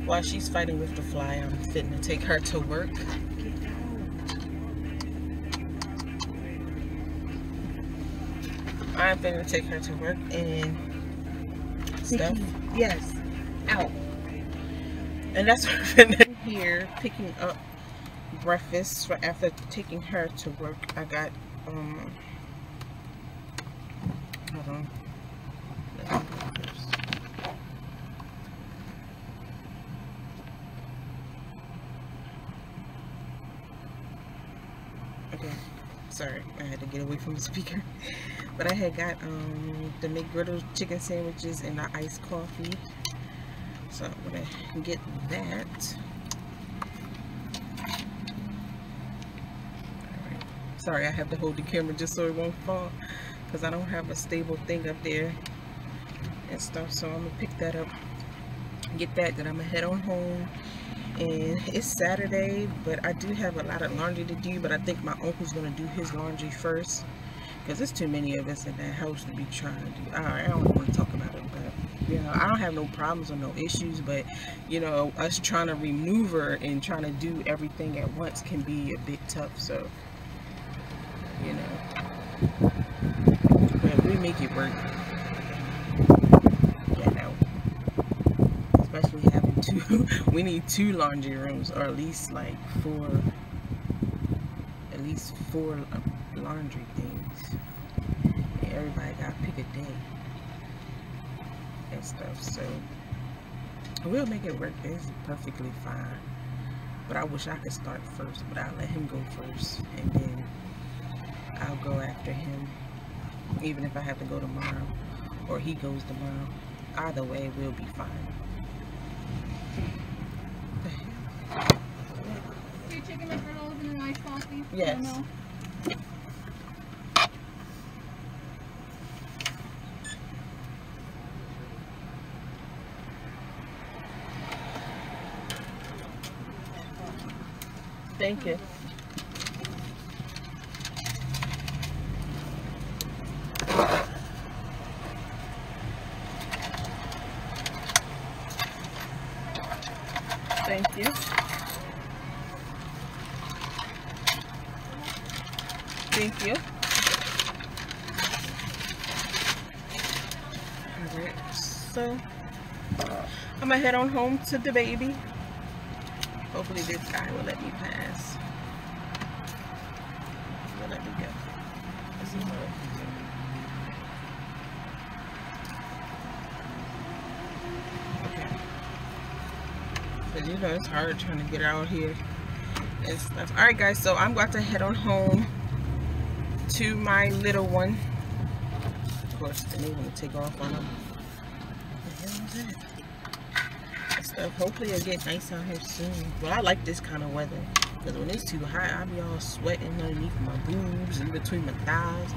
While she's fighting with the fly, I'm fitting to take her to work. I'm fitting to take her to work and stuff. Yes, out. And that's what I'm fitting here, picking up breakfast for after taking her to work. I got hold on. Let me go first. Okay, sorry, I had to get away from the speaker. But I had got the McGriddle chicken sandwiches and the iced coffee. So I'm gonna get that. Alright. Sorry, I have to hold the camera just so it won't fall, because I don't have a stable thing up there and stuff. So I'm gonna pick that up, get that, then I'm gonna head on home. And it's Saturday, but I do have a lot of laundry to do, but I think my uncle's gonna do his laundry first, because there's too many of us in that house to be trying to do. I don't want to talk about it, but you know, I don't have no problems or no issues, but you know, us trying to maneuver and trying to do everything at once can be a bit tough. So you know, but we make it work. You know, especially having two. We need 2 laundry rooms, or at least like 4. At least 4 laundry things. And everybody got to pick a day and stuff. So we'll make it work. It's perfectly fine. But I wish I could start first, but I'll let him go first, and then I'll go after him, even if I have to go tomorrow or he goes tomorrow. Either way, we'll be fine. Your chicken McGriddles and an iced coffee? Yes. Thank you. Thank you. Thank you. Alright, so I'm gonna head on home to the baby. Hopefully this guy will let me pass. He'll let me go. This is what. Okay. But you know, it's hard trying to get out here and stuff. Alright guys, so I'm about to head on home to my little one. Of course, then they want to take off on them. What the hell is that? And stuff. Hopefully it'll get nice out here soon. Well, I like this kind of weather, because when it's too hot, I be all sweating underneath my boobs and between my thighs.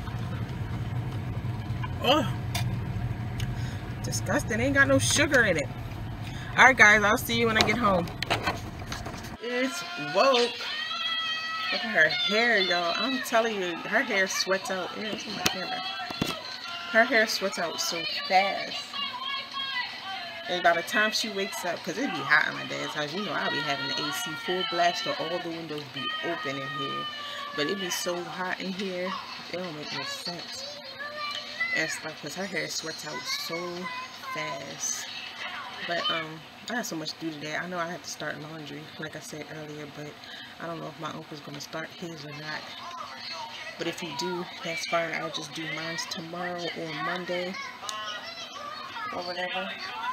Oh, disgusting. Ain't got no sugar in it. Alright guys, I'll see you when I get home. It's woke. Look at her hair, y'all. I'm telling you, her hair sweats out. Yeah, it's on my camera. Her hair sweats out so fast. And by the time she wakes up, because it be hot in my dad's house, you know, I'll be having the AC full blast or all the windows be open in here. But it be so hot in here, it don't make no sense. And stuff, because her hair sweats out so fast. But I have so much to do today. I know I have to start laundry, like I said earlier, but I don't know if my uncle's going to start his or not. But if he do, that's fine. I'll just do mine tomorrow or Monday or whatever.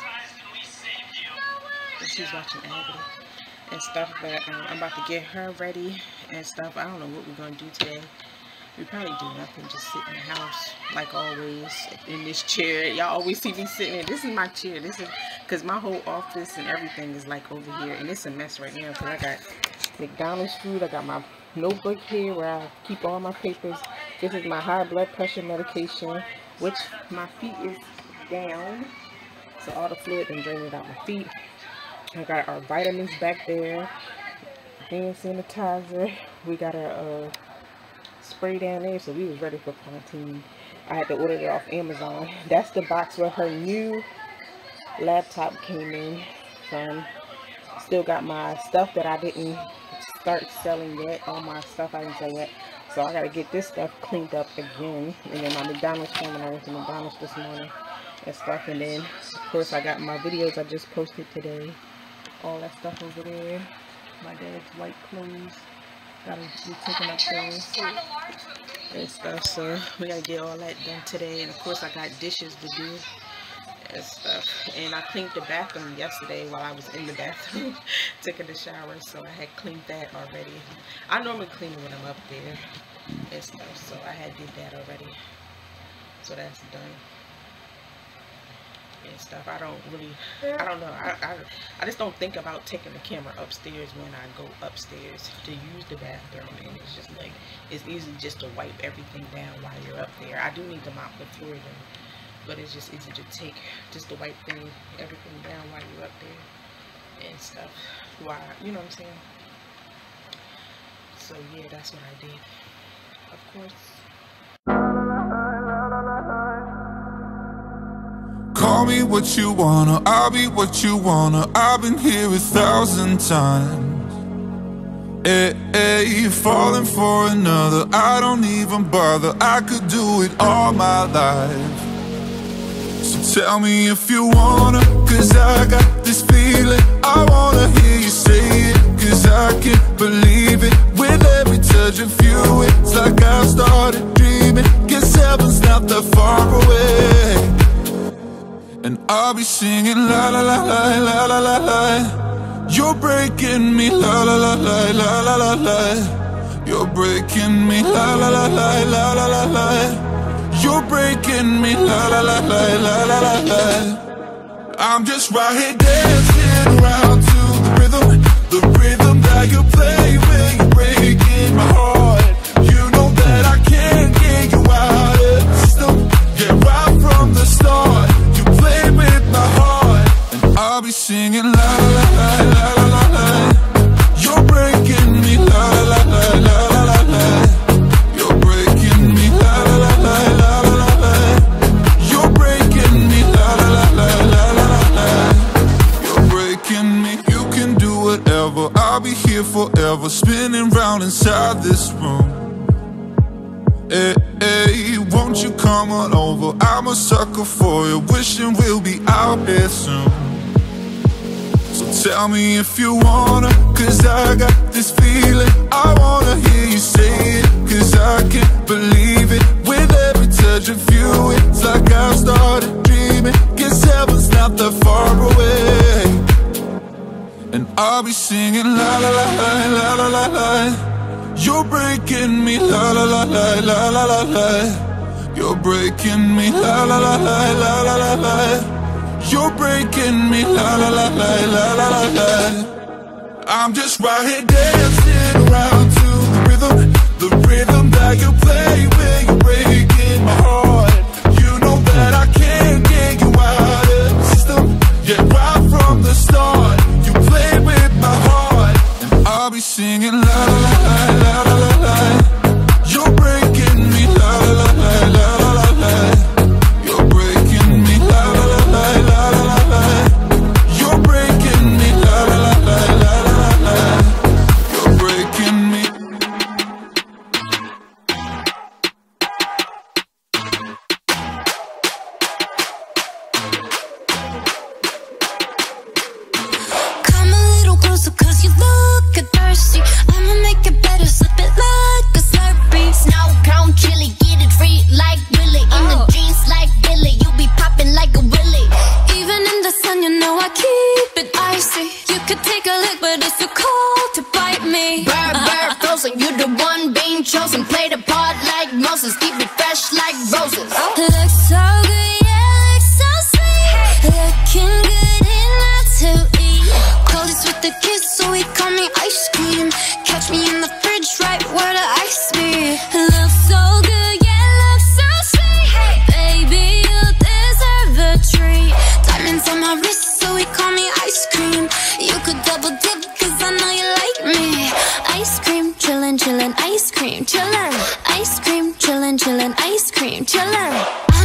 And she's watching Agony and stuff, but I'm about to get her ready and stuff. I don't know what we're going to do today. We probably do nothing, just sit in the house like always in this chair. Y'all always see me sitting in. This is my chair. This is because my whole office and everything is like over here, and it's a mess right now because I got McDonald's food. I got my notebook here where I keep all my papers. This is my high blood pressure medication, which my feet is down, so all the fluid been draining out my feet. I got our vitamins back there, hand sanitizer. We got our spray down there, so we was ready for quarantine. I had to order it off Amazon. That's the box where her new laptop came in from. still got my stuff that I didn't start selling yet. All my stuff I didn't sell yet. So I gotta get this stuff cleaned up again. And then my McDonald's coming. I went to McDonald's this morning and stuff. And then of course I got my videos I just posted today. All that stuff over there. My dad's white clothes. Gotta be taken upstairs and stuff. So we gotta get all that done today. And of course I got dishes to do and stuff. And I cleaned the bathroom yesterday while I was in the bathroom taking a shower, so I had cleaned that already. I normally clean it when I'm up there and stuff, so I had did that already, so that's done and stuff. I don't know, I just don't think about taking the camera upstairs when I go upstairs to use the bathroom, and it's just like, it's easy just to wipe everything down while you're up there. I do need to mop the floor though, but it's just easy to take, just to wipe everything down while you're up there and stuff. Why, you know what I'm saying? So yeah, that's what I did. Of course. Call me what you wanna, I'll be what you wanna. I've been here 1,000 times. Hey, falling for another, I don't even bother. I could do it all my life. So tell me if you wanna, cause I got this feeling. I wanna hear you say it, cause I can't believe it. With every touch of you, it's like I've started dreaming. Guess heaven's not that far away. And I'll be singing la la la la la la la la. You're breaking me la la la la la la la la. You're breaking me la la la la la la la la. You're breaking me, la la la la la la la la. I'm just right here dancing around to the rhythm that you play when you're breaking my heart. You know that I can't get you out of the system. Yeah, right from the start, you play with my heart, and I'll be singing la la la la la la la. You're breaking me, la la la la la la la. You're breaking me, la la la la la. I'll be here forever, spinning round inside this room. Hey, won't you come on over? I'm a sucker for you, wishing we'll be out here soon. So tell me if you wanna, cause I got this feeling. I wanna hear you say it, cause I can't believe it. With every touch of you, it's like I've started dreaming. Guess heaven's not that far away. And I'll be singing la la la la la la la la. You're breaking me la la la la la la la la. You're breaking me la la la la la la la la. You're breaking me la la la la la la la la. I'm just right here dancing around to the rhythm that you play when you're breaking my heart. You know that I can't get you out of the system. Yeah, right from the start. Play with my heart, and I'll be singing la la la la la la la. You're breaking me la la la la la la la. You're breaking me la la la la la la la. You're breaking me la la la la la la la. You're breaking me. Cause you look thirsty, I'ma make it better, slip it like a Slurpee. Snow cone chili, get it free like Willy. In the jeans like Billy, you be popping like a Willy. Even in the sun, you know I keep it icy. You could take a lick, but it's too cold to bite me. Bird, frozen, you the one being chosen. Play the part like Moses, keep it fresh like roses. Looks so good, yeah, looks so sweet. Looking good enough to eat. Coldest with the kiss, so he call me ice cream. Catch me in the fridge, right where the ice be. Looks so good, yeah, looks so sweet. Baby, you deserve a treat. Diamonds on my wrist, so he call me ice cream. You could double dip, cause I know you like me. Ice cream, chillin', chillin', ice cream, chillin'. Ice cream, chillin', chillin', ice cream, chillin'.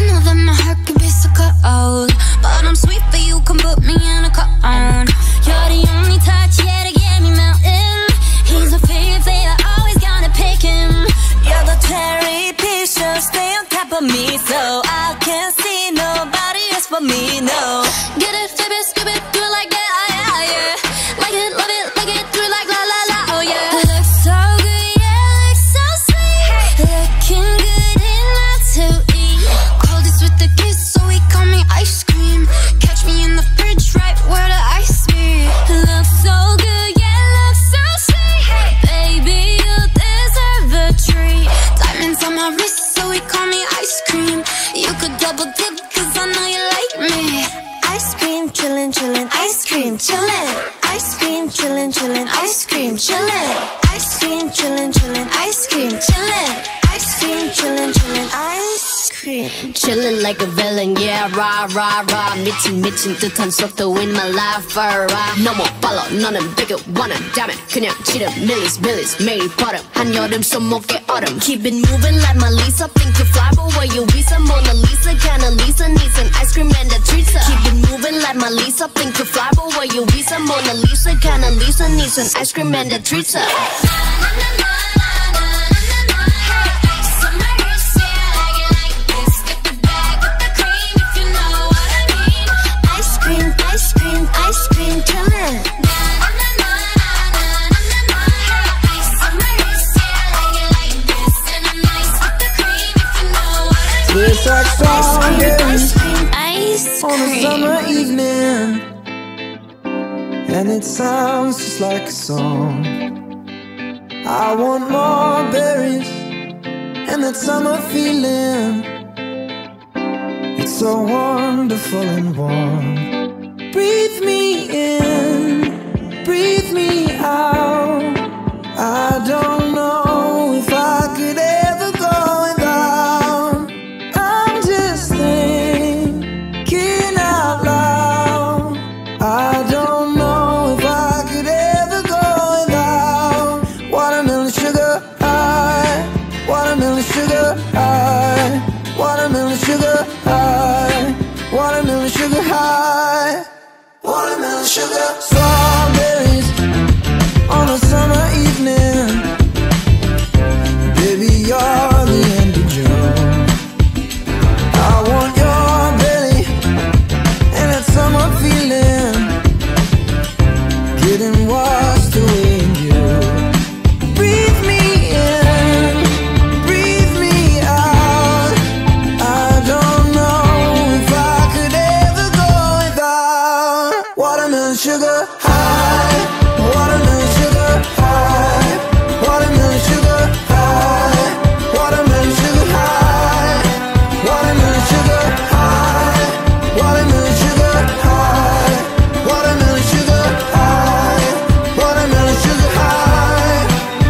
cream, chillin'. Ice cream, chillin', chillin'. Ice cream, chillin'. Ice cream, chillin', chillin'. Ice cream, chillin'. Ice cream, chillin', chillin'. Ice cream. Chillin' like a villain, yeah, rah, rah, rah. 미친 듯한 속도 in my life, alright. No more follow, 너는 bigger, wanna damn it. 그냥 지름, millies, 매일 버릇. 한여름 손목에 얼음. Keep it moving like my Lisa. Think you fly, but where you visa? Mona Lisa, kinda Lisa needs an ice cream and a treat. Keep it moving like my Lisa. Think you fly, but where you visa? Mona Lisa, kinda Lisa needs an ice cream and a treat. Ice cream chillin'. It's like strawberries Ice on a cream. summer evening, and it sounds just like a song. I want more berries and that summer feeling. It's so wonderful and warm. Breathe me in, breathe me out. I don't know if I could ever go without. I'm just thinking out loud. I don't know if I could ever go without. Watermelon sugar high, watermelon sugar high, watermelon sugar high, watermelon sugar high. Watermelon sugar, strawberries on a summer evening. Baby, you're the end of June. I want your belly and that summer feeling, getting washed away in you. Breathe me in, breathe me out. I don't know if I could ever go without. Watermelon sugar high, watermelon sugar high, watermelon sugar high, watermelon sugar high, watermelon sugar high, watermelon sugar high, watermelon sugar high, watermelon sugar high.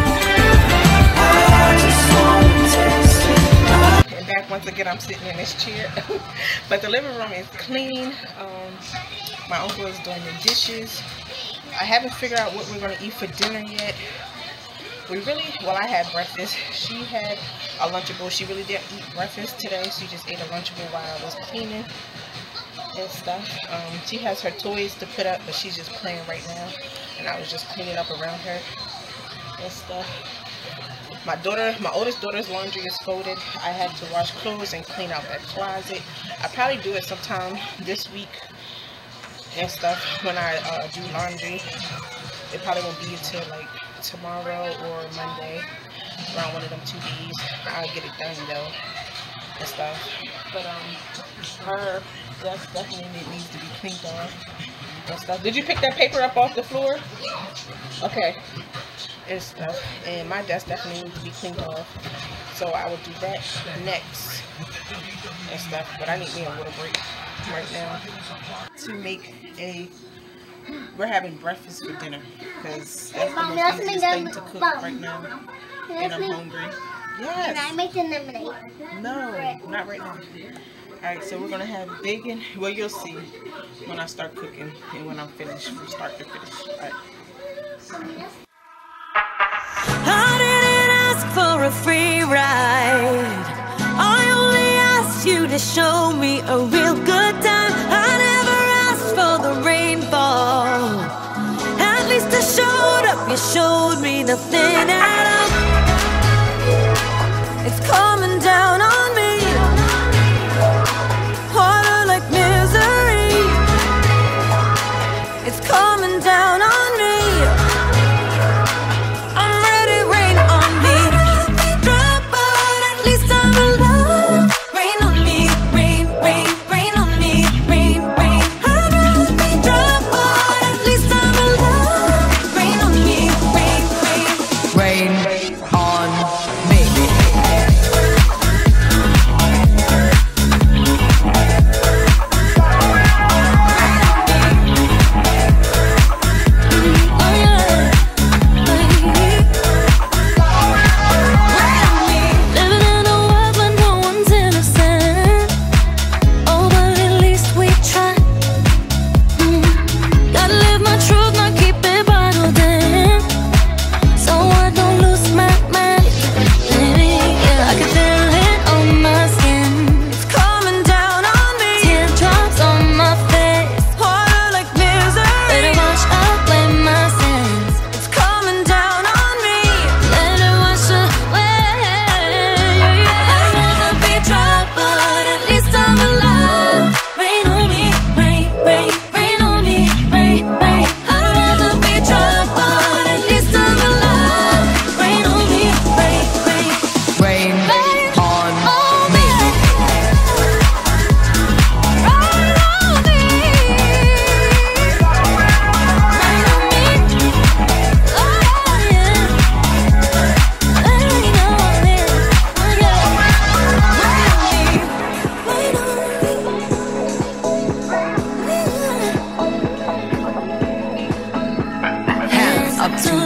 I just want to taste it. And back once again, I'm sitting in this chair. But the living room is clean. My uncle is doing the dishes. I haven't figured out what we're going to eat for dinner yet. Well, I had breakfast. She had a Lunchable. She really didn't eat breakfast today. She just ate a Lunchable while I was cleaning and stuff. She has her toys to put up, but she's just playing right now. And I was just cleaning up around her and stuff. My oldest daughter's laundry is folded. I had to wash clothes and clean out that closet. I'll probably do it sometime this week and stuff when I do laundry. It probably won't be until like tomorrow or Monday, around one of them 2 days. I'll get it done though and stuff. But her desk definitely needs to be cleaned off and stuff. Did you pick that paper up off the floor? Okay. And stuff. And my desk definitely needs to be cleaned off. So I will do that next and stuff. But I need me a little break right now to make we're having breakfast for dinner because that's the most easiest thing to cook right now, and I'm hungry. Yes. Can I make the lemonade? No, not right now. Alright, so we're gonna have bacon. Well, you'll see when I start cooking and when I'm finished from start to finish. Alright. I didn't ask for a free ride. I only asked you to show me a real good time. I never asked for the rainfall. At least I showed up. You showed me nothing at all. It's coming down on me. Harder like misery. It's coming down on me. I'm ready, rain on me. Drop out, at least I'm alive. Rain on me, rain, rain, rain on me, rain, rain. I'd rather be drop out, at least I'm alive. Rain on me, rain, rain. Rain on me.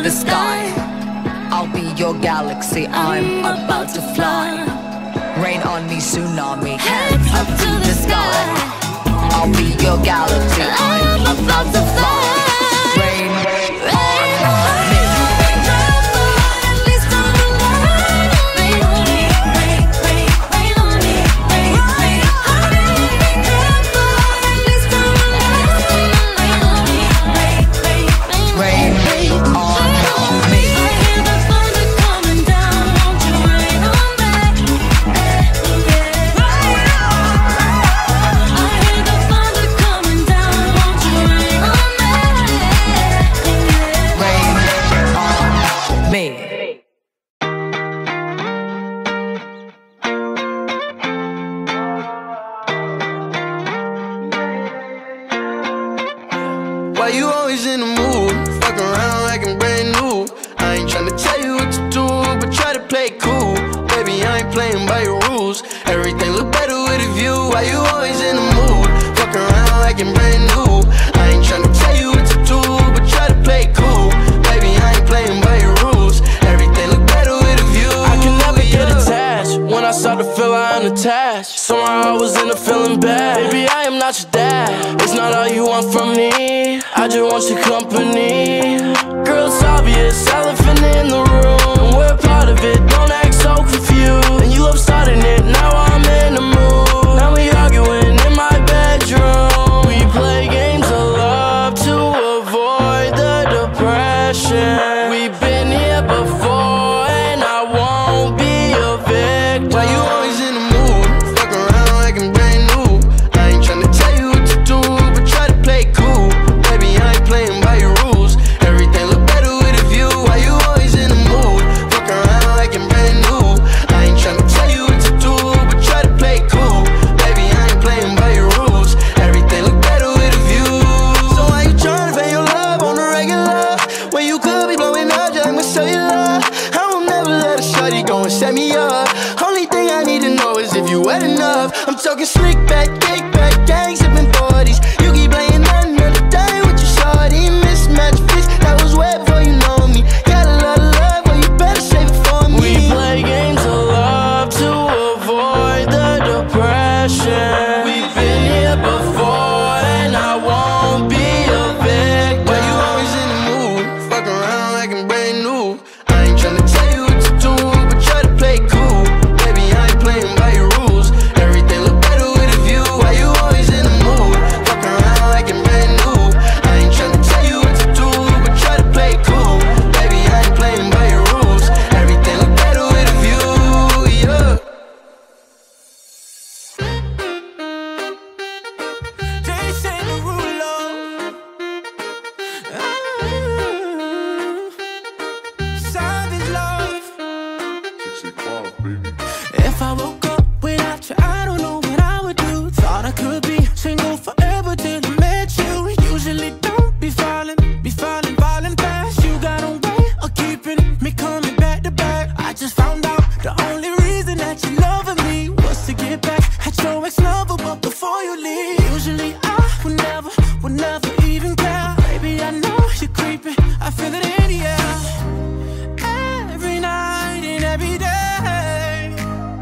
the sky. I'll be your galaxy, I'm about to fly. Rain on me, tsunami, hands up to the sky. I'll be your galaxy, I'm about to fly. Rain on me. Why you always in the mood? Fuck around like I'm brand new. I ain't tryna tell you what to do, but try to play it cool. Baby, I ain't playing by your rules. Everything look better with a view. Why you always in the mood? Fuck around like I'm brand new. I ain't tryna tell you what to do, but try to play it cool. Baby, I ain't playing by your rules. Everything look better with a view. I can never get attached. When I start to feel I'm unattached, somehow I was in a feeling bad. Baby, I am not your dad. It's not all you want from me, I just want your company. Girl, it's obvious, elephant in the room. We're part of it, don't act so confused. And you love starting it, now I'm in the mood. Now we arguing in my bedroom. We play games of love to avoid the depression. We've been here before and I won't be a victim. Why you always in the mood? Fuck around like I'm brand new. I ain't tryna tell you what to do, but try to play it cool. Baby, I ain't playing by your rules. Everything look better with a view. Why you always in the mood? Fuck around like I'm brand new. I ain't tryna tell you what to do, but try to play it cool. Baby, I ain't playing by your rules. Everything look better with a view. So why you tryna fake your love on the regular, when you could be blowing up just like my cellular? I will never let a shawty go and set me up. Only thing I need to know is if you wet enough. I'm talking slick back, kick back, gang sipping 40s. You keep playing another day with your shawty. Mismatch fish, that was wet before you know me. Got a lot of love, but you better save it for me. We play games of love to avoid the depression. We've been here before and I won't be a victim. Why you always in the mood? Fuck around like I'm brand new. I ain't tryna tell you what to do, but try to play it cool. Baby, I ain't playing by your rules. Everything look better with a view. Why you always in the mood? Fuck around like I'm brand new. I ain't tryna tell you what to do, but try to play it cool. Baby, I ain't playing by your rules. Everything look better with a view, yeah. This ain't the rule of savage love. If I woke up without you, I don't know what I would do. Thought I could be single forever till I met you. Usually don't be falling fast. You got a way of keeping me coming back to back. I just found out the only reason that you loving me was to get back at your ex-lover, but before you leave, usually I would never even care. Baby, I know you're creeping, I feel it in the air. Every night and every day,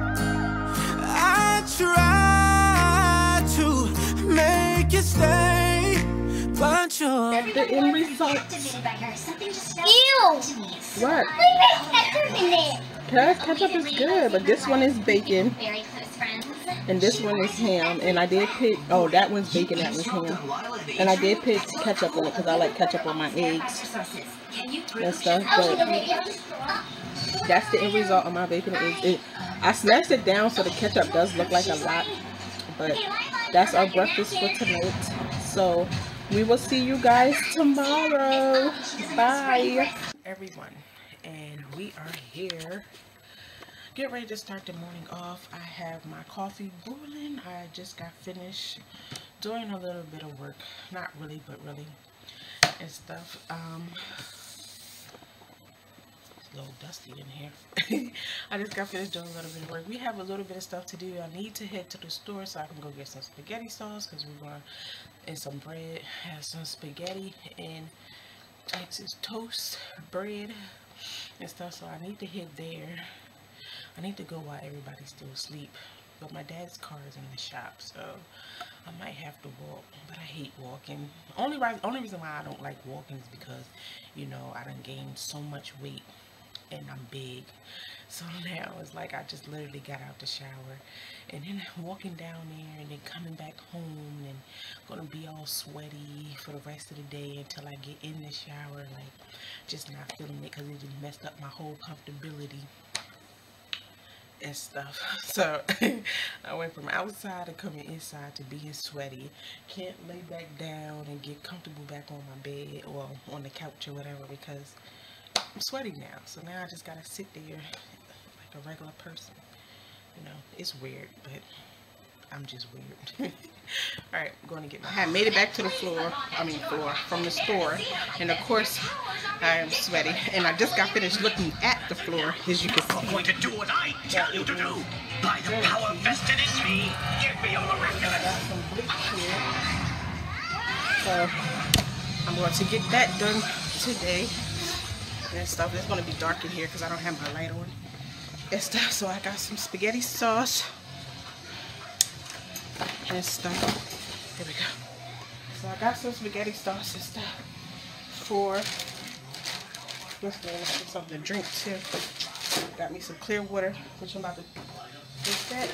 I try to make you stay, but you're The end result. Ew! What? Cause ketchup is good, but this one is bacon and this one is ham. And I did pick, oh, that one's bacon, that one's ham. And I did pick ketchup on it because I like ketchup on my eggs and stuff. But that's the end result of my bacon. I smashed it down so the ketchup does look like a lot. But that's our breakfast for tonight. So we will see you guys tomorrow. Bye, everyone. And we are here. Get ready to start the morning off. I have my coffee boiling. I just got finished doing a little bit of work. Not really, but really. And stuff. It's a little dusty in here. I just got finished doing a little bit of work. We have a little bit of stuff to do. I need to head to the store so I can go get some spaghetti sauce because we're going to, and some bread, have some spaghetti, and Texas toast, bread, and stuff. So I need to head there. I need to go while everybody's still asleep. But my dad's car is in the shop, so I might have to walk. But I hate walking. Only reason why I don't like walking is because, you know, I done gained so much weight and I'm big. So now it's like I just literally got out the shower and then walking down there and then coming back home and gonna be all sweaty for the rest of the day until I get in the shower, like just not feeling it because it just messed up my whole comfortability and stuff. So I went from outside to coming inside to being sweaty. Can't lay back down and get comfortable back on my bed or on the couch or whatever because I'm sweaty now. So now I just gotta sit there like a regular person. You know, it's weird, but I'm just weird. Alright, I'm going to get my hat. Made it back to the floor. From the store. And of course, I am sweaty. And I just got finished looking at the floor, as you can see. I'm going to do what I tell you to do. By the power vested in me, give me all the rest of I got some bleach here. So, I'm going to get that done today. And stuff. It's going to be dark in here because I don't have my light on. And stuff. So, I got some spaghetti sauce. And stuff. There we go. So I got some spaghetti sauce and stuff for this thing. Something to drink too. Got me some clear water, which I'm about to take that.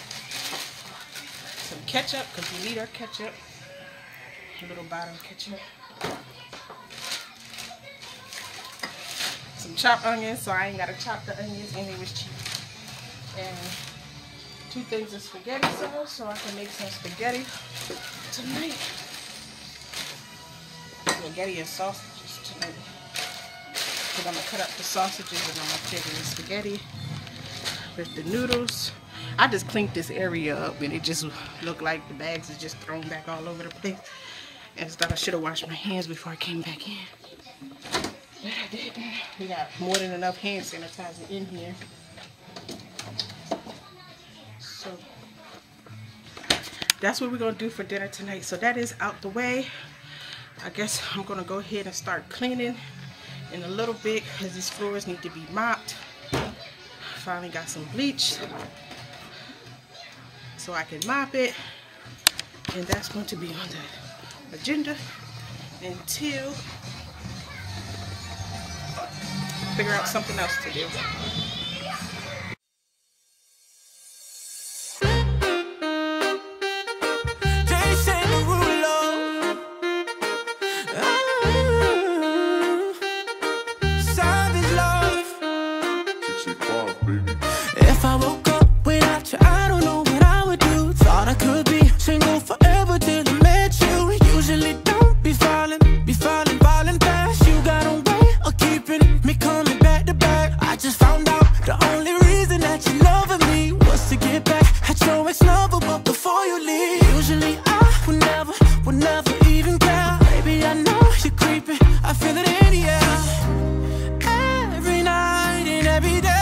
Some ketchup, because we need our ketchup. A little bottle of ketchup. Some chopped onions, so I ain't gotta chop the onions, and it was cheap. And 2 things of spaghetti sauce so I can make some spaghetti tonight. Spaghetti and sausages tonight. Because I'm going to cut up the sausages and I'm going to put it in the spaghetti with the noodles. I just cleaned this area up and it just looked like the bags is just thrown back all over the place. And stuff. I should have washed my hands before I came back in. But I didn't. We got more than enough hand sanitizer in here. So that's what we're gonna do for dinner tonight. So that is out the way. I guess I'm gonna go ahead and start cleaning in a little bit because these floors need to be mopped. Finally got some bleach so I can mop it, and that's going to be on the agenda until I figure out something else to do. If I woke up without you, I don't know what I would do. Thought I could be single forever till I met you. Usually don't be falling fast. You got a way of keeping me coming back to back. I just found out the only reason that you loving me was to get back at your ex-lover, but before you leave, usually I would never even care. Baby, I know you're creeping, I feel it in the air. Every night and every day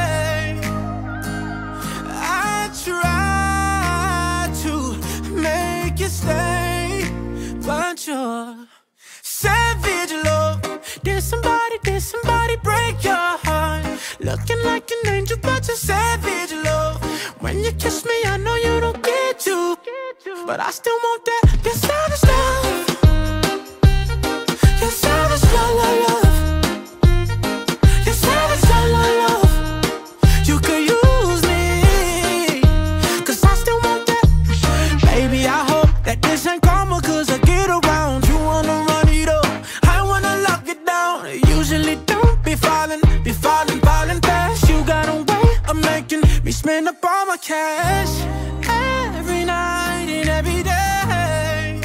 try to make you stay, but you're savage love. Did somebody break your heart? Looking like an angel, but you're savage love. When you kiss me, I know you don't get to, but I still want that. You're savage love. You're savage love, love, love. You're savage love, love, love. You could use me, cause I still want that. Baby, I hope that this ain't karma, cause I get around. You wanna run it up, I wanna lock it down. Usually don't be falling fast. You got a way of making me spend up all my cash. Every night and every day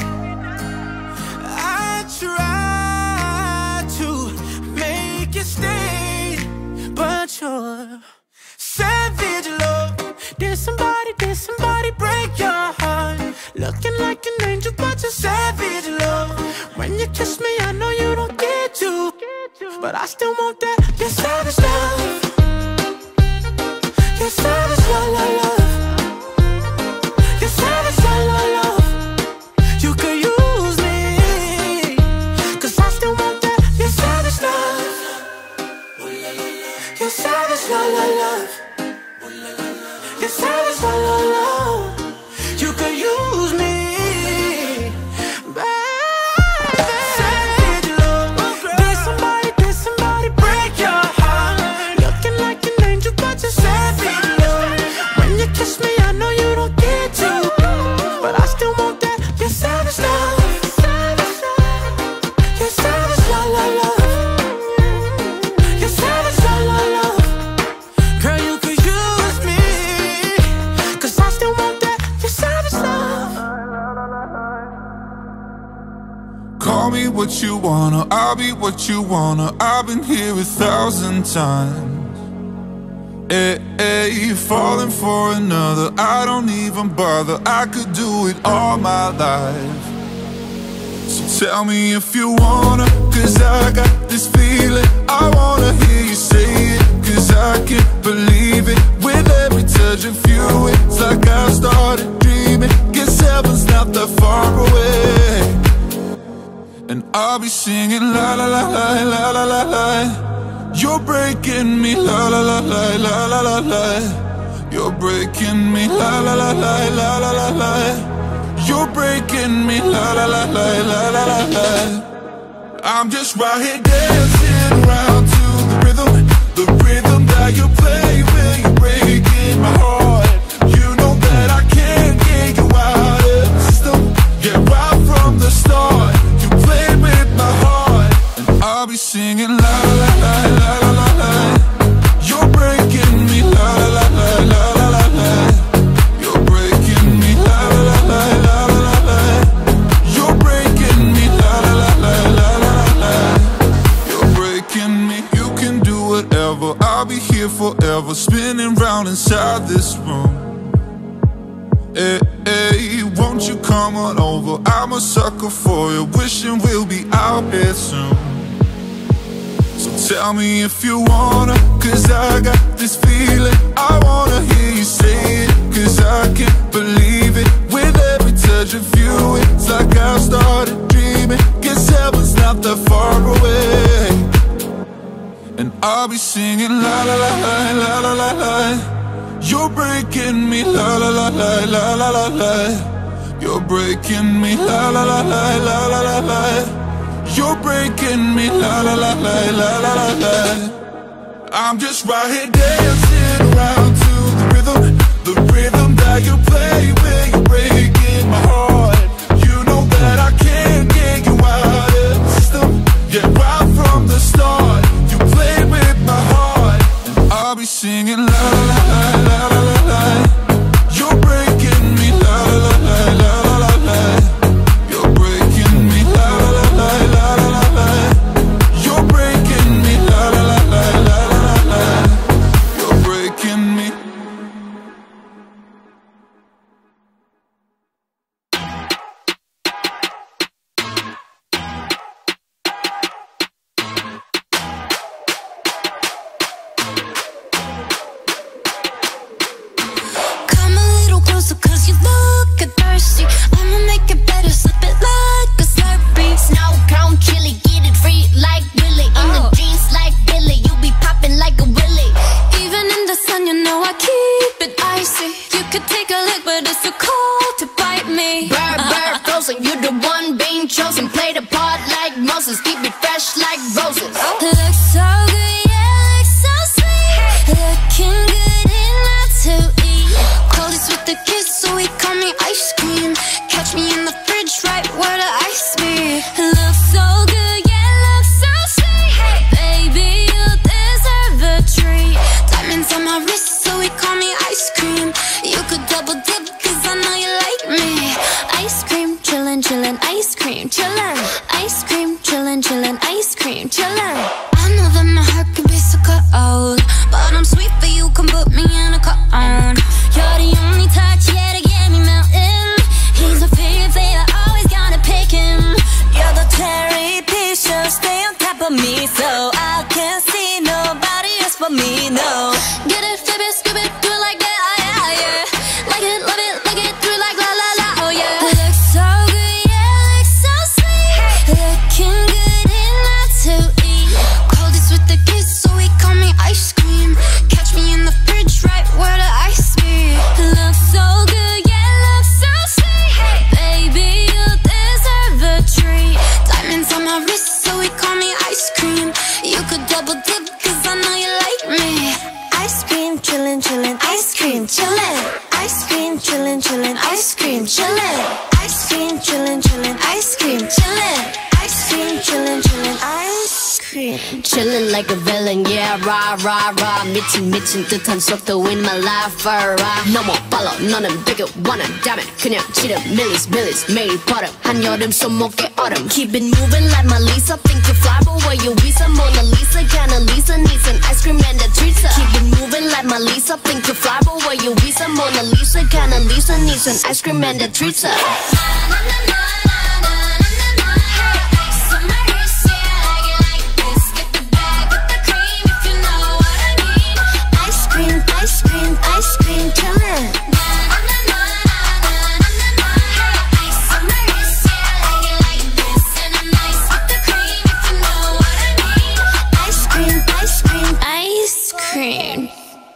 I try to make you stay, but you're savage love. Did somebody break your heart? Looking like an angel, but you're savage love. When you kiss me, I know you don't get to, but I still want that. You're savage love. You're savage love, love, love. You're savage love, love, love. You could use me, cause I still want that. You're la la love. You're savage la la love. You could use me, baby. Savage love. Did somebody break your heart? Looking like an angel, but you're savage love. When you kiss me, I know you don't get to, but I still want that. You're savage love. You're savage la la love. You're savage la la love. Girl, you could use me, 'cause I still want that. You're savage love. Call me what you wanna, I'll be what you wanna. I've been here 1,000 times. Hey, falling for another, I don't even bother. I could do it all my life. So tell me if you wanna, 'cause I got this feeling. I wanna hear you say it, 'cause I can't believe it. With every touch of you, it's like I started dreaming. Guess heaven's not that far away. And I'll be singing la la la la la la la la. You're breaking me la la la la la la la la. You're breaking me la la la la la la la la. You're breaking me la la la la la la la la. I'm just right here dancing around to the rhythm that you play when you're breaking my heart. You know that I can't get you out of the system. Yeah, right from the start, you played with my heart, and I'll be singing la la la la la la la. You're breaking me la la la la la la la la. You're breaking me la la la la la la la la. You're breaking me la la la la la la la la. You're breaking me. You can do whatever, I'll be here forever, spinning round inside this room. Hey, won't you come on over? I'm a sucker for you, wishing we'll be out here soon. So tell me if you wanna, 'cause I got this feeling. I wanna hear you say it, 'cause I can't believe it. With every touch of you, it's like I started dreaming. Guess heaven's not that far away. And I'll be singing la la la la la la la la. You're breaking me la la la la la la la la. You're breaking me la la la la la la la la. You're breaking me la la la la la la la la. I'm just right here dancing around to the rhythm that you play when you're breaking my heart. You know that I can't get you out of the system. Yeah, right from the start, you played with my heart, and I'll be singing la la la la la la la. You're breaking me la la la la la la la. You're breaking me la la la la la la la la. You're breaking me la la la la la la la la. You're breaking me. Catch we call me ice cream. You could double dip, cause I know you like me. Ice cream, chillin', chillin', ice cream, chillin'. Ice cream, chillin', chillin', ice cream, chillin'. Ice cream, chillin', chillin', ice cream, chillin'. Ice cream, chillin', chillin', ice cream. Chillin' like a villain, yeah, rah, rah, rah. 미친 듯한 속도 in my life, No more follow, 너는 되게 원한다면 그냥 지름 millies 매일 버릇 한여름 손목에 얼음. Keep it moving like my Lisa. Think you fly, but where you visa? Mona Lisa, kinda Lisa needs an ice cream and a treat. Keep it moving like my Lisa. Think you fly, but where you visa? Mona Lisa, kinda Lisa needs an ice cream and a treat. Ice cream, chillin'. Ice cream.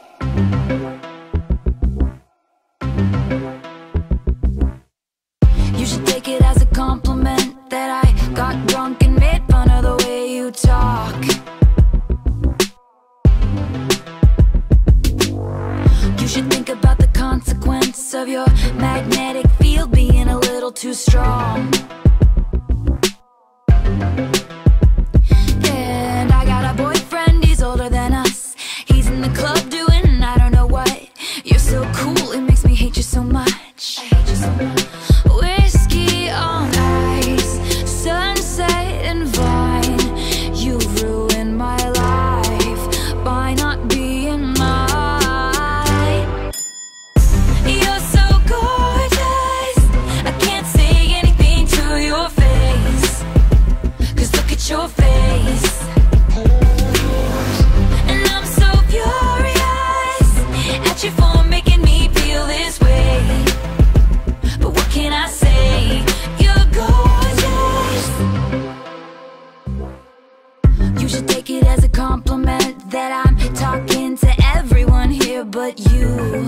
You should take it as a compliment that I got drunk and made fun of the way you talk. You should think about the consequence of your magnetic field being a little too strong. And I got a boyfriend, he's older than us. He's in the club doing I don't know what. You're so cool, it makes me hate you so much. I hate you so much. Whiskey on ice, sunset and vine. You ruined my life by not being mine. You're so gorgeous, I can't say anything to your face. Cause look at your face. And I'm so furious at you for making me feel this way. But what can I say? You're gorgeous. You should take it as a compliment that I'm talking to everyone here but you.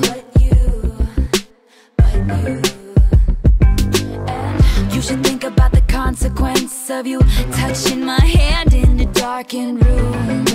And you should think about the consequence of you touching my hand in a darkened room.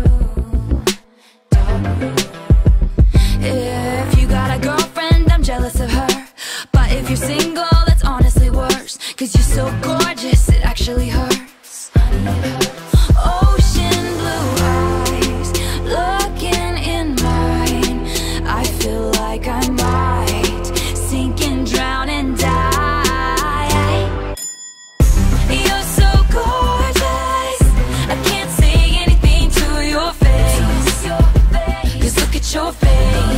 If you got a girlfriend, I'm jealous of her. But if you're single, that's honestly worse. Cause you're so gorgeous, it actually hurts. Ocean blue eyes, looking in mine. I feel like I might sink and drown and die. You're so gorgeous, I can't say anything to your face. Cause look at your face.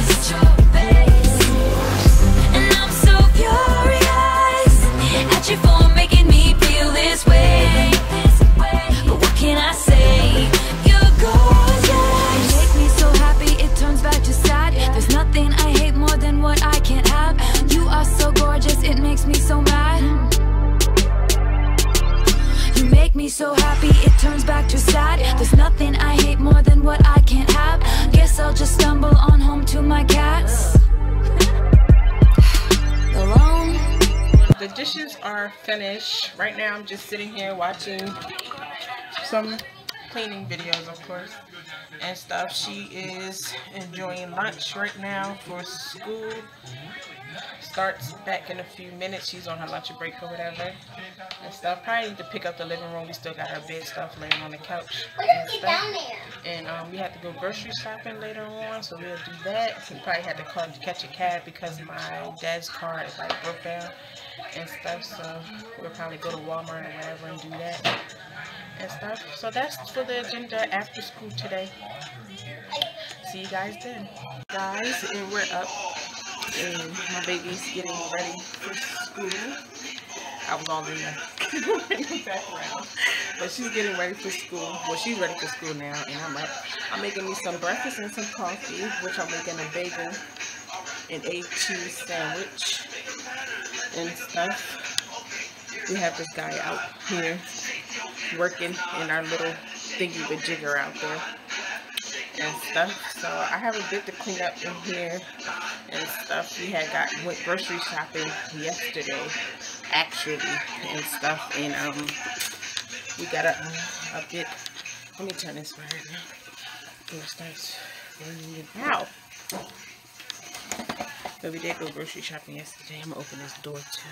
And I'm so furious at you for making me feel this way. But what can I say? You're gorgeous. You make me so happy it turns back to sad. There's nothing I hate more than what I can't have. You are so gorgeous, it makes me so mad. You make me so happy it turns back to sad. There's nothing I hate more than what I can't have. Guess I'll just stumble on home to my cats. Alone. The dishes are finished. Right now I'm just sitting here watching some cleaning videos, of course, and stuff. She is enjoying lunch right now for school. Starts back in a few minutes. She's on her lunch break or whatever and stuff. Probably need to pick up the living room. We still got our bed stuff laying on the couch and stuff. And we have to go grocery shopping later on, so we'll do that. We probably had to call to catch a cab because my dad's car is like broke down and stuff, so we'll probably go to Walmart or whatever and do that and stuff. So that's for the agenda after school today. See you guys then. Guys, and we're up and my baby's getting ready for school. I was all in the background, but she's getting ready for school. Well, she's ready for school now, and I'm up. I'm making me some breakfast and some coffee, which I'm making a bagel and a cheese sandwich and stuff. We have this guy out here working in our little thingy with jigger out there and stuff. So I have a bit to clean up in here and stuff. We had went grocery shopping yesterday actually and stuff, and we got a bit. Let me turn this right now. Before it starts running it out. But we did go grocery shopping yesterday. I'm gonna open this door too.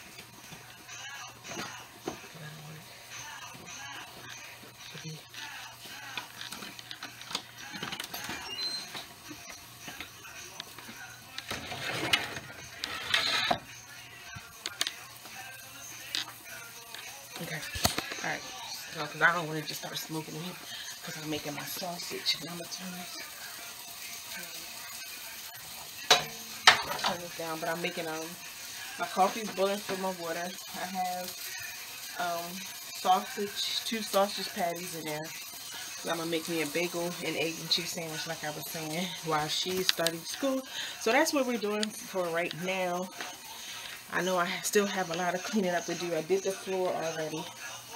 Okay, alright, so because I don't want to just start smoking in here because I'm making my sausage. And I'm going to turn this down, but I'm making, my coffee's boiling for my water. I have, sausage, 2 sausage patties in there. So I'm going to make me a bagel and egg and cheese sandwich like I was saying while she's starting school. So that's what we're doing for right now. I know I still have a lot of cleaning up to do. I did the floor already.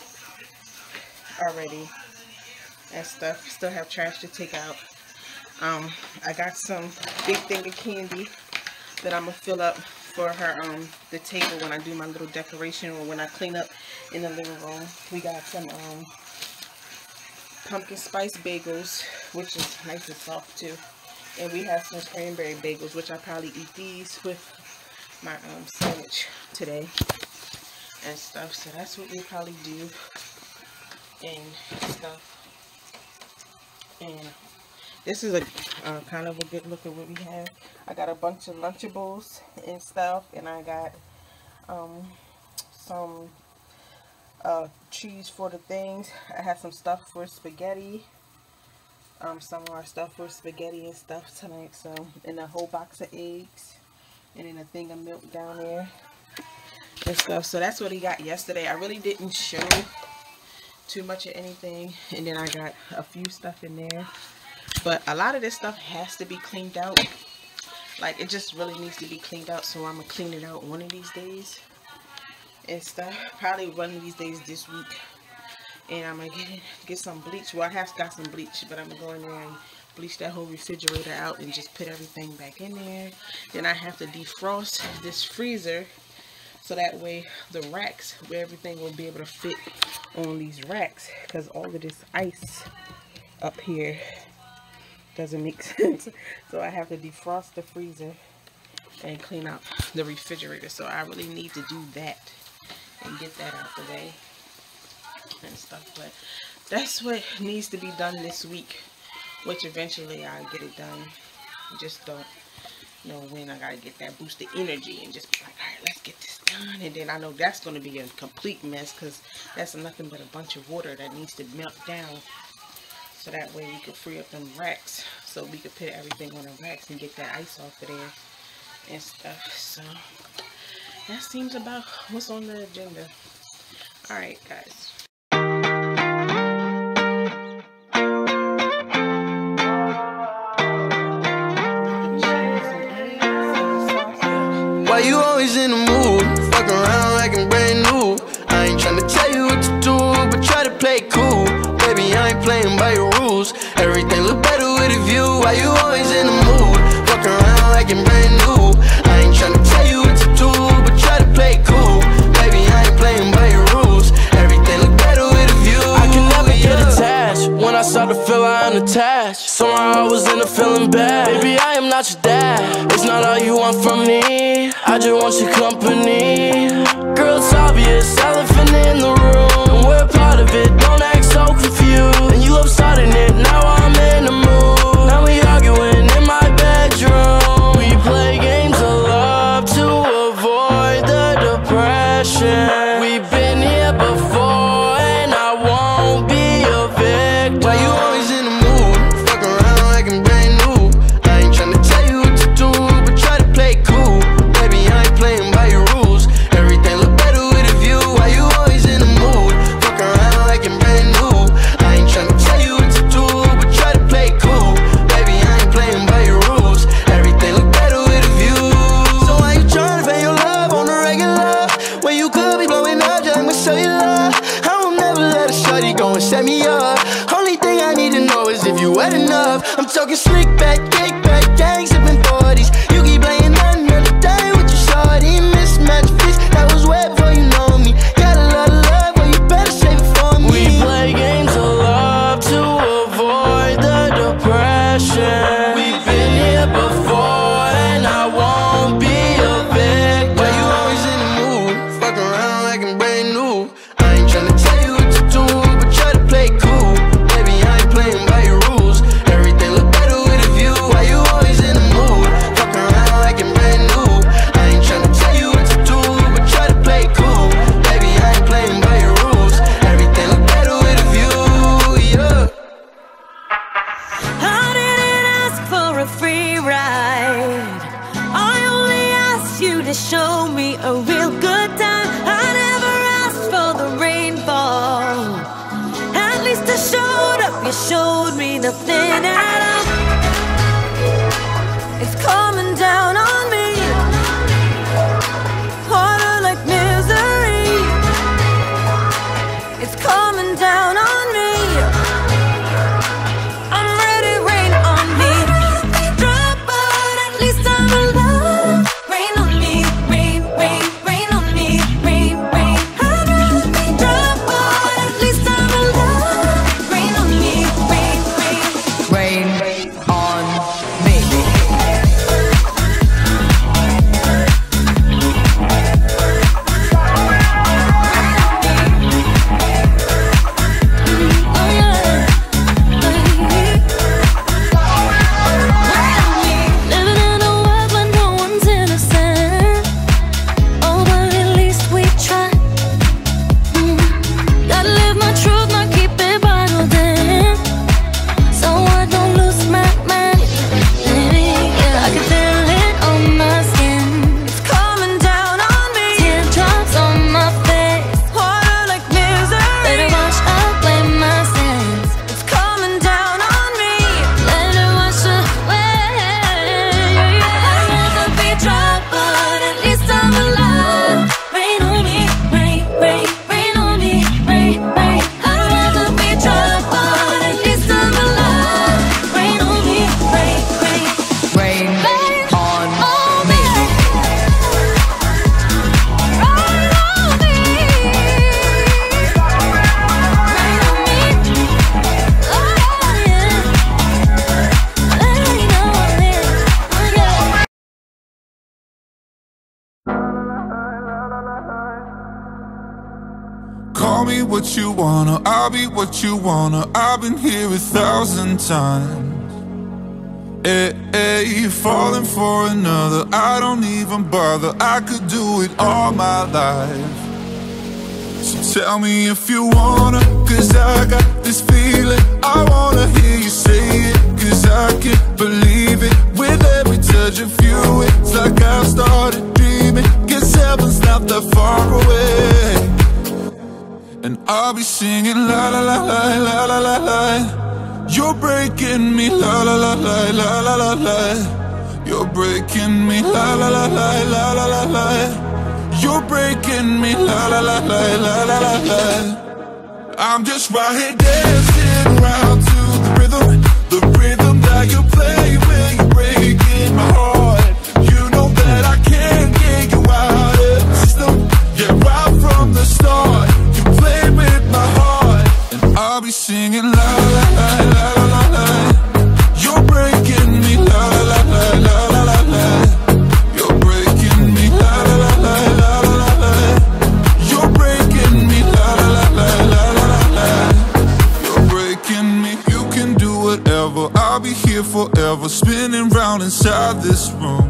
And stuff. Still have trash to take out. I got some big thing of candy that I'm gonna fill up for her the table when I do my little decoration or when I clean up in the living room. We got some pumpkin spice bagels, which is nice and soft too. And we have some cranberry bagels, which I probably eat these with my sandwich today and stuff. So that's what we probably do and stuff. And this is a kind of a good look at what we have. I got a bunch of Lunchables and stuff, and I got some cheese for the things. I have some stuff for spaghetti. Some of our stuff for spaghetti and stuff tonight. So, and a whole box of eggs. And then a thing of milk down there and stuff. So that's what he got yesterday. I really didn't show too much of anything. And then I got a few stuff in there. But a lot of this stuff has to be cleaned out. Like, it just really needs to be cleaned out. So I'm going to clean it out one of these days and stuff. Probably one of these days this week. And I'm going to get some bleach. Well, I have got some bleach, but I'm going to go in there and bleach that whole refrigerator out and just put everything back in there. Then I have to defrost this freezer so that way the racks where everything will be able to fit on these racks, because all of this ice up here doesn't make sense. So I have to defrost the freezer and clean out the refrigerator. So I really need to do that and get that out the way and stuff. But that's what needs to be done this week, which eventually I'll get it done. Just don't know when. I gotta get that boost of energy and just be like, alright, let's get this done. And then I know that's going to be a complete mess, because that's nothing but a bunch of water that needs to melt down. So that way we can free up them racks, so we can put everything on the racks and get that ice off of there and stuff. So that seems about what's on the agenda. Alright guys. Why you always in the mood? Fuck around like I'm brand new. I ain't tryna tell you what to do, but try to play cool. Baby, I ain't playing by your rules. Everything look better with a view. Why you always in the mood? Fuck around like I'm brand new. I ain't tryna tell you what to do, but try to play cool. Baby, I ain't playing by your rules. Everything look better with a view. I can never get attached. When I start to feel I unattached, somehow I was in a feeling bad. Baby, I am not your dad. It's not all you want from me. I just want your company. Girl, it's obvious, elephant in the room. We're part of it, don't act so confused. And you love starting it, now I'm in the mood. Now we arguing in my bedroom. We play games of love to avoid the depression. We've been here before and I won't be a victim. Why you always in the mood? Fuck around like I'm brand new. I ain't tryna tell you what to do, but try to play cool. Baby, I ain't playing by your rules. Everything look better with a view. Why you always in the mood? Fuck around like I'm brand new. I ain't tryna tell you what to do, but try to play cool. Baby, I ain't playing by your rules. Everything look better with a view. So why you tryna pay your love on the regular, when you could be blowing up just with cellular? I will never let a shorty go and set me up. Only thing I need to know is if you wet enough. I'm talking slick back, kick back, gang sipping 40s. You keep playing another day with your shorty. Mismatch fish that was wet before you know me. Got a lot of love, but you better save it for me. We You showed me nothing at all. It's coming down on me, harder like misery. It's coming down on me. I'm ready, rain on me. Drop, but at least I'm alive. Rain on me, rain, rain, rain on me, rain, rain. I'd rather be drop, but at least I'm alive. Rain on me, rain, rain. Rain on me. Living in a world where no one's innocent. Oh, but at least we try. Gotta live my truth, not keep it bottled in, so I don't lose my mind. Yeah, I can feel it on my skin. It's coming down on me. Teardrops on my face, harder like misery. Better wash away my sins. It's coming down on me. Let it wash away. I'd rather be dry, but at least I'm alive. Rain on me, rain, rain, rain on me, rain, rain. I'd rather be dry, but at least I'm alive. Rain on me, rain, rain. Rain on me. Call me what you wanna, I'll be what you wanna. I've been here 1,000 times. Hey, falling for another, I don't even bother. I could do it all my life. So tell me if you wanna, cause I got this feeling. I wanna hear you say it, cause I can't believe it. With every touch of you, it's like I've started dreaming. Guess heaven's not that far away. And I'll be singing la la la la la la la la. You're breaking me la la la la la la la la. You're breaking me la la la la la la la la. You're breaking me la la la la la la la la. I'm just right here dancing around to the rhythm that you play when you're breaking my heart. You know that I can't get you out of the system. Yeah, right from the start. Play with my heart, and I'll be singing la la la la la la la. You're breaking me la la la la la la la. You're breaking me la la la la la la la la. You're breaking me la la la la la la la la. You're breaking me. You can do whatever. I'll be here forever, spinning round inside this room.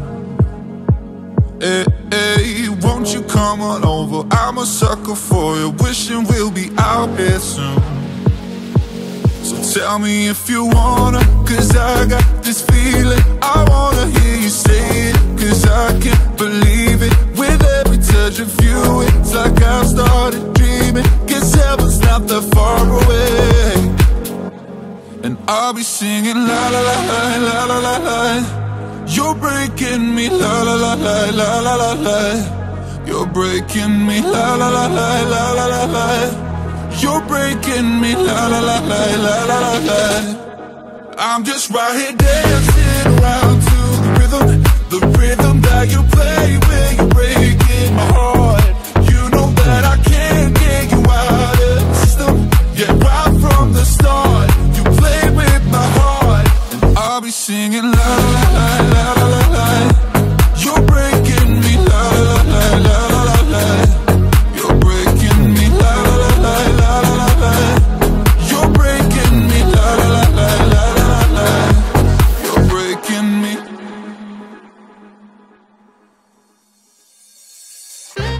Hey, won't you come on over? I'm a sucker for you, wishing we'll be out here soon. So tell me if you wanna, cause I got this feeling. I wanna hear you say it, cause I can't believe it. With every touch of you, it's like I've started dreaming. Guess heaven's not that far away. And I'll be singing la la la la la la la la. You're breaking me la la la la la la la la. You're breaking me la la la la la la la la. You're breaking me la la la la la la la la. I'm just right here dancing around to the rhythm that you play when you're breaking my heart. You know that I can't get you out of the system. Yeah, right from the start. You play with my heart, and I'll be singing la la la la la la la. You're breaking me la la la la la la la. You're breaking me la la la la la la la la. You're breaking me la la la la la la la la. You're breaking me.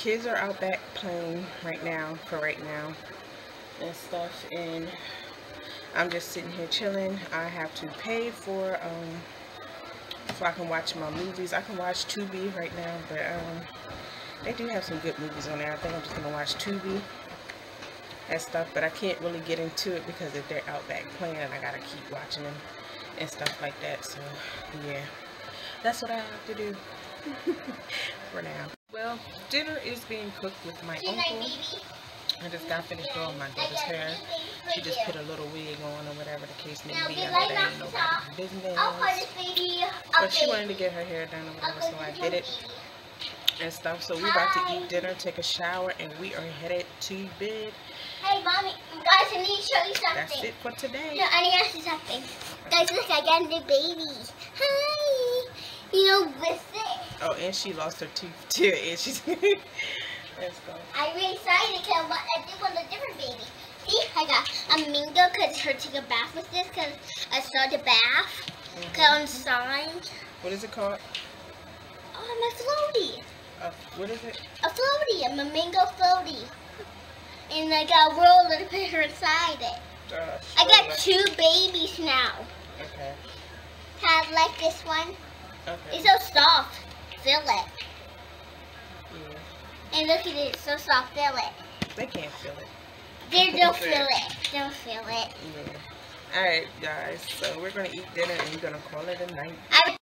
kids are out back playing right now, and stuff, and I'm just sitting here chilling. I have to pay for so I can watch my movies. I can watch Tubi right now, but they do have some good movies on there. I think I'm just gonna watch Tubi and stuff, but I can't really get into it because if they're out back playing, I gotta keep watching them and stuff like that. So yeah, that's what I have to do for now. Well, dinner is being cooked with my uncle. I just got finished doing my daughter's hair. She just put a little wig on or whatever the case may be. I know that ain't nobody's business, but she wanted to get her hair done or whatever, so I did it and stuff. So we're about to eat dinner, take a shower, and we are headed to bed. Hey, Mommy, guys, I need to show you something. That's it for today. No, I need to ask you something. Guys, look, I got a new baby. Hi. You know, with it. Oh, and she lost her tooth too, and she's... Let's go. I'm really excited because I did want a different baby. See, I got a Mingo because her taking a bath with this because I saw the bath. Because on the sign. What is it called? Oh, my floaty. What is it? A floaty, a Mingo floaty. And I got a roller to put her inside it. I got 2 babies now. Okay. Have like this one. Okay. It's so soft. Feel it. Yeah. And look at it. It's so soft. Feel it. They can't feel it. They don't feel it. Don't feel it. Yeah. Alright, guys. So we're going to eat dinner and we're going to call it a night.